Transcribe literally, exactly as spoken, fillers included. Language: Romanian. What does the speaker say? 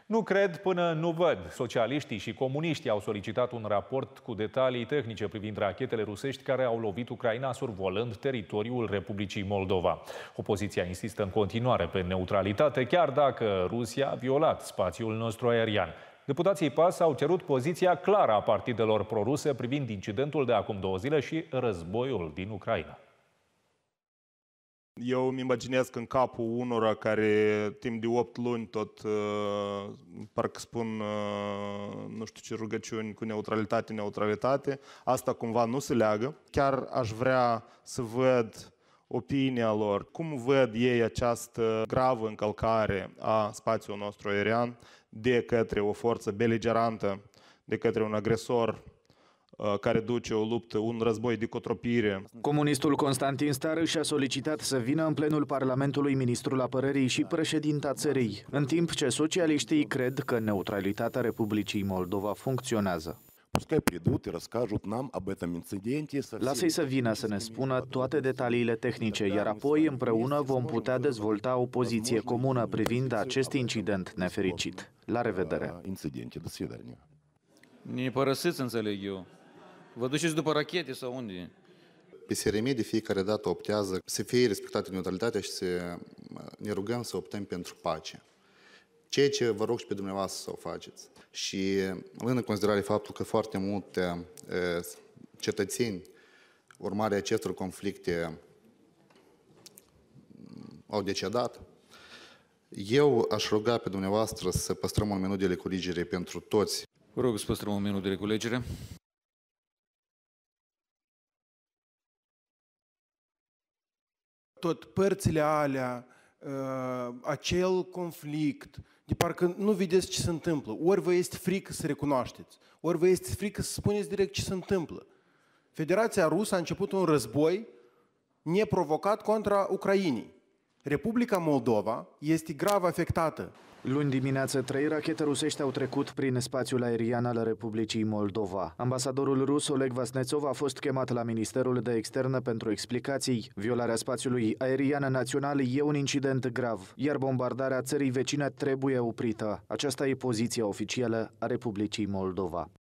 Nu cred până nu văd. Socialiștii și comuniștii au solicitat un raport cu detalii tehnice privind rachetele rusești care au lovit Ucraina survolând teritoriul Republicii Moldova. Opoziția insistă în continuare pe neutralitate, chiar dacă Rusia a violat spațiul nostru aerian. Deputații P A S au cerut poziția clară a partidelor proruse privind incidentul de acum două zile și războiul din Ucraina. Eu îmi imaginez că în capul unora care timp de opt luni tot uh, parcă spun uh, nu știu ce rugăciuni cu neutralitate, neutralitate, asta cumva nu se leagă. Chiar aș vrea să văd opinia lor, cum văd ei această gravă încălcare a spațiului nostru aerian de către o forță beligerantă, de către un agresor care duce o luptă, un război de cotropire. Comunistul Constantin Stară și-a solicitat să vină în plenul Parlamentului ministrul apărării și președinta țării, în timp ce socialiștii cred că neutralitatea Republicii Moldova funcționează. Lasă-i să vină să ne spună toate detaliile tehnice, iar apoi împreună vom putea dezvolta o poziție comună privind acest incident nefericit. La revedere! Ne părăsiți, înțeleg eu. Vă duceți după rachete sau unde? P S R M de fiecare dată optează să fie respectată neutralitatea și să ne rugăm să optăm pentru pace. Ceea ce vă rog și pe dumneavoastră să o faceți. Și luând în considerare faptul că foarte multe cetățeni, urmare acestor conflicte, au decedat, eu aș ruga pe dumneavoastră să păstrăm un minut de reculegere pentru toți. Vă rog să păstrăm un minut de reculegere. Tot părțile alea, uh, acel conflict, de parcă nu vedeți ce se întâmplă. Ori vă este frică să recunoașteți, ori vă este frică să spuneți direct ce se întâmplă. Federația Rusă a început un război neprovocat contra Ucrainei. Republica Moldova este grav afectată. Luni dimineață, trei rachete rusești au trecut prin spațiul aerian al Republicii Moldova. Ambasadorul rus Oleg Vasnețov a fost chemat la Ministerul de Externe pentru explicații. Violarea spațiului aerian național e un incident grav, iar bombardarea țării vecine trebuie oprită. Aceasta e poziția oficială a Republicii Moldova.